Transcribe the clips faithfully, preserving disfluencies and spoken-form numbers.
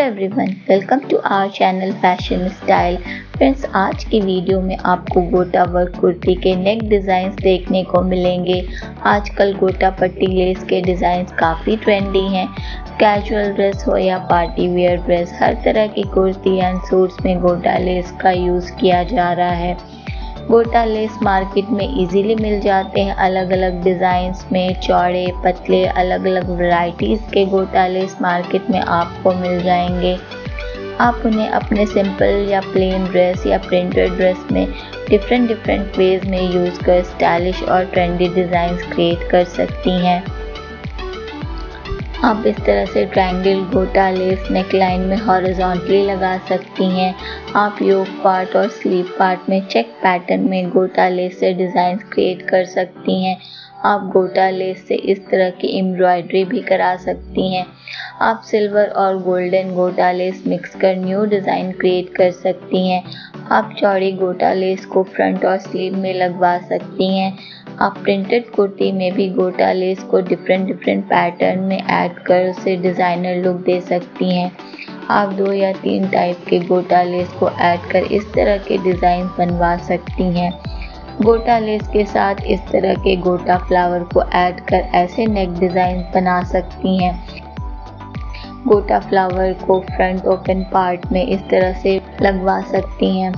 Hello everyone, welcome to our channel fashion style. Friends, आज की video में आपको गोटा वर्क कुर्ती के नेक डिज़ाइंस देखने को मिलेंगे। आजकल गोटा पट्टी लेस के डिज़ाइंस काफ़ी ट्रेंडी हैं। कैजुअल ड्रेस हो या पार्टी वेयर ड्रेस, हर तरह की कुर्ती एंड सूट्स में गोटा लेस का यूज़ किया जा रहा है। गोटा लेस मार्केट में इजीली मिल जाते हैं। अलग अलग डिज़ाइंस में चौड़े पतले अलग अलग वैरायटीज़ के गोटा लेस मार्केट में आपको मिल जाएंगे। आप उन्हें अपने सिंपल या प्लेन ड्रेस या प्रिंटेड ड्रेस में डिफरेंट डिफरेंट वेज में यूज़ कर स्टाइलिश और ट्रेंडी डिज़ाइंस क्रिएट कर सकती हैं। आप इस तरह से ट्रायंगल गोटा लेस नेकलाइन में हॉरिजॉन्टली लगा सकती हैं। आप योक पार्ट और स्लीव पार्ट में चेक पैटर्न में गोटा लेस से डिज़ाइन क्रिएट कर सकती हैं। आप गोटा लेस से इस तरह की एम्ब्रॉयडरी भी करा सकती हैं। आप सिल्वर और गोल्डन गोटा लेस मिक्स कर न्यू डिज़ाइन क्रिएट कर सकती हैं। आप चौड़ी गोटा लेस को फ्रंट और स्लीव में लगवा सकती हैं। आप प्रिंटेड कुर्ती में भी गोटा लेस को डिफरेंट डिफरेंट पैटर्न में ऐड कर उसे डिज़ाइनर लुक दे सकती हैं। आप दो या तीन टाइप के गोटा लेस को ऐड कर इस तरह के डिज़ाइन बनवा सकती हैं। गोटा लेस के साथ इस तरह के गोटा फ्लावर को ऐड कर ऐसे नेक डिज़ाइन बना सकती हैं। गोटा फ्लावर को फ्रंट ओपन पार्ट में इस तरह से लगवा सकती हैं।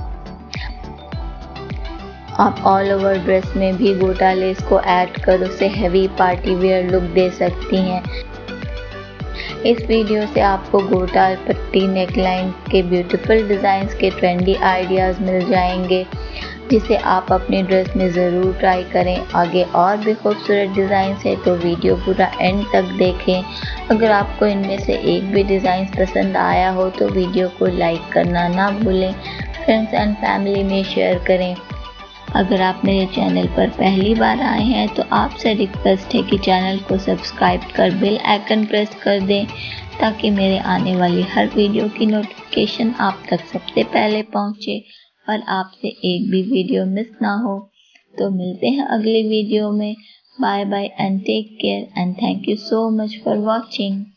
आप ऑल ओवर ड्रेस में भी गोटा लेस को ऐड कर उसे हैवी पार्टी वेयर लुक दे सकती हैं। इस वीडियो से आपको गोटा पट्टी नेकलाइन के ब्यूटीफुल डिज़ाइंस के ट्रेंडी आइडियाज़ मिल जाएंगे, जिसे आप अपनी ड्रेस में ज़रूर ट्राई करें। आगे और भी खूबसूरत डिज़ाइंस है तो वीडियो पूरा एंड तक देखें। अगर आपको इनमें से एक भी डिज़ाइन पसंद आया हो तो वीडियो को लाइक करना ना भूलें। फ्रेंड्स एंड फैमिली में शेयर करें। अगर आप मेरे चैनल पर पहली बार आए हैं तो आपसे रिक्वेस्ट है कि चैनल को सब्सक्राइब कर बेल आइकन प्रेस कर दें, ताकि मेरे आने वाली हर वीडियो की नोटिफिकेशन आप तक सबसे पहले पहुंचे और आपसे एक भी वीडियो मिस ना हो। तो मिलते हैं अगली वीडियो में। Bye bye and take care and thank you so much for watching.